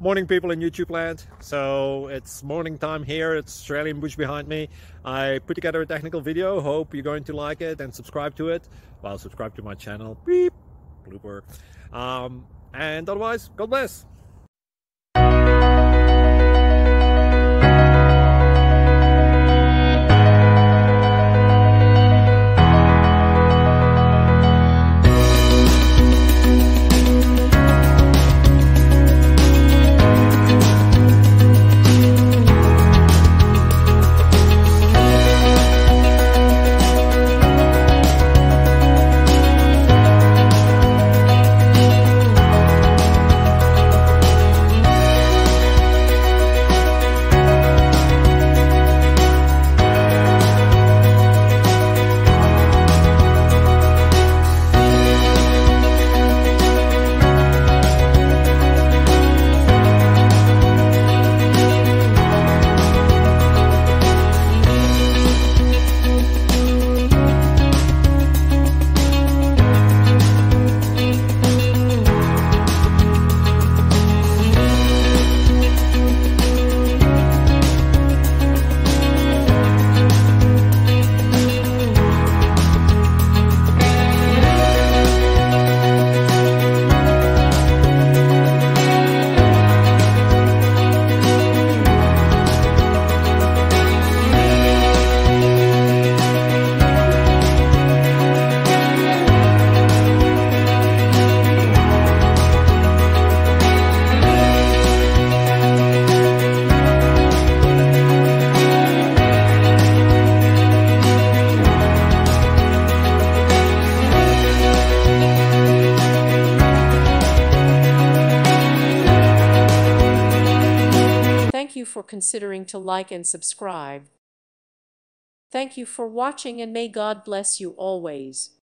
Morning, people in YouTube land. So it's morning time here. It's Australian bush behind me. I put together a technical video. Hope you're going to like it and subscribe to it. Well, subscribe to my channel. Beep. Blooper. And otherwise, God bless. Thank you for considering to like and subscribe. Thank you for watching, and may God bless you always.